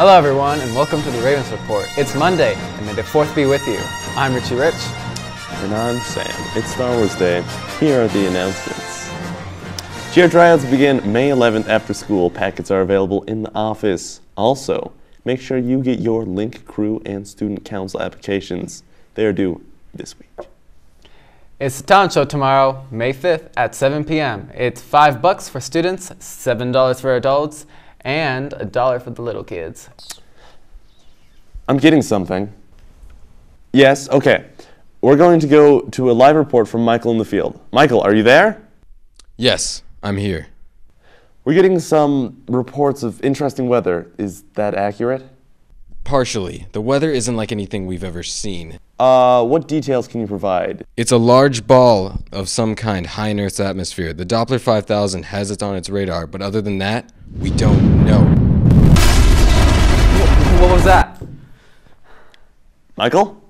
Hello everyone, and welcome to the Ravens Report. It's Monday, and may the 4th be with you. I'm Richie Rich. And I'm Sam. It's Star Wars Day. Here are the announcements. GR tryouts begin May 11th after school. Packets are available in the office. Also, make sure you get your Link Crew and Student Council applications. They are due this week. It's the talent show tomorrow, May 5th at 7 p.m. It's $5 for students, $7 for adults, and $1 for the little kids. I'm getting something. Yes, okay. We're going to go to a live report from Michael in the field. Michael, are you there? Yes, I'm here. We're getting some reports of interesting weather. Is that accurate? Partially. The weather isn't like anything we've ever seen. What details can you provide? It's a large ball of some kind high in Earth's atmosphere. The Doppler 5000 has it on its radar, but other than that, we don't know. What was that? Michael?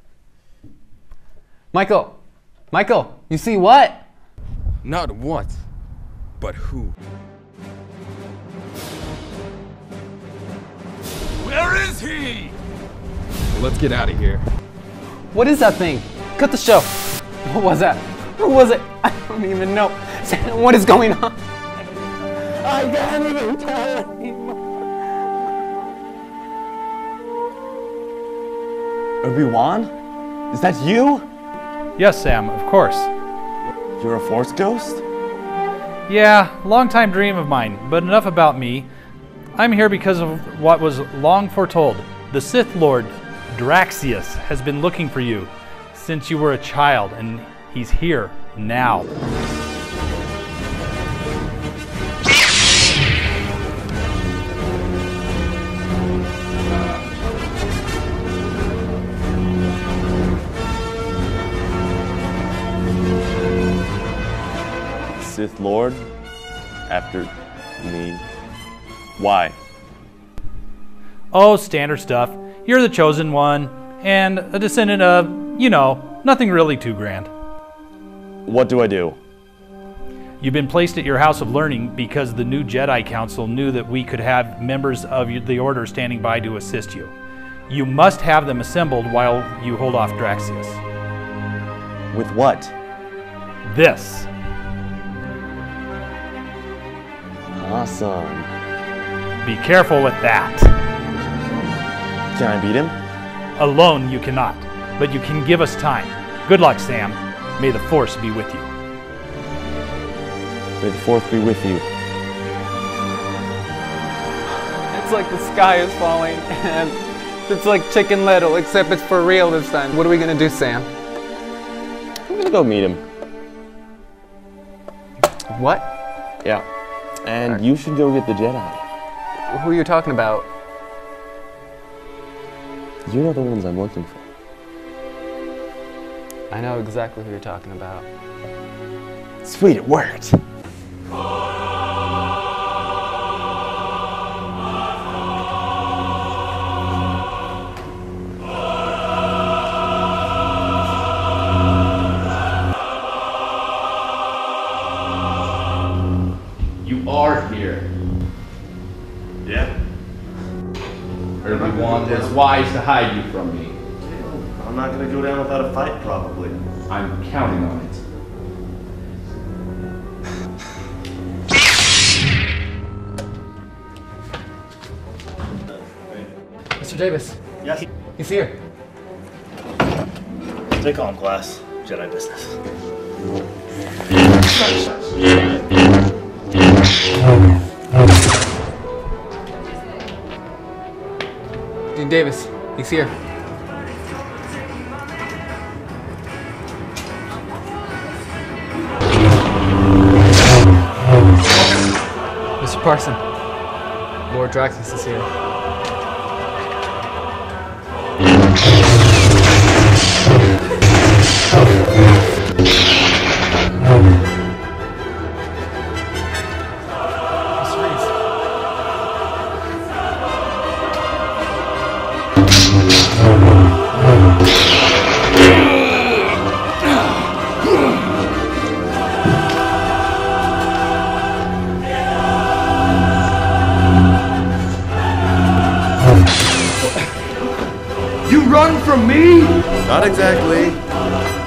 Michael! Michael, you see what? Not what, but who. Where is he? Let's get out of here. What is that thing? Cut the show. What was that? Who was it? I don't even know. What is going on? I can't even tell anymore. Obi-Wan? Is that you? Yes, Sam, of course. You're a Force ghost? Yeah, long-time dream of mine, but enough about me. I'm here because of what was long foretold. The Sith Lord, Draxius, has been looking for you since you were a child, and he's here now. Sith Lord? After me? Why? Oh, standard stuff. You're the chosen one, and a descendant of, you know, nothing really too grand. What do I do? You've been placed at your house of learning because the new Jedi Council knew that we could have members of the Order standing by to assist you. You must have them assembled while you hold off Draxius. With what? This. Awesome. Be careful with that. Can I beat him? Alone you cannot, but you can give us time. Good luck, Sam. May the Force be with you. May the 4th be with you. It's like the sky is falling, and it's like Chicken Little, except it's for real this time. What are we gonna do, Sam? I'm gonna go meet him. What? Yeah. And you should go get the Jedi. Who are you talking about? You know the ones I'm looking for. I know exactly who you're talking about. Sweet, it worked. You are here. Yeah? Obi-Wan was wise to hide you from me. I'm not gonna go down without a fight, probably. I'm counting on it. Mr. Davis, Yes? he's here. Stay calm, class. Jedi business. Dean Davis, he's here. Mr. Parson, Lord Draxus is here. You run from me? Not exactly.